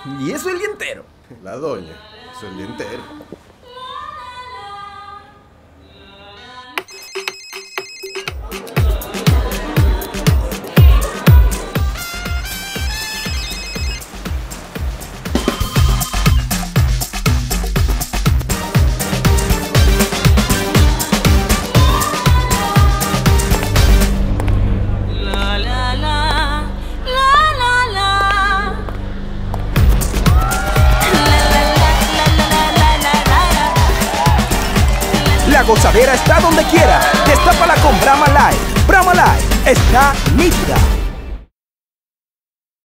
Y eso el día entero. La doña, eso el día entero. La gozadera está donde quiera. Destápala con Brahma Light. Brahma Light está nítida.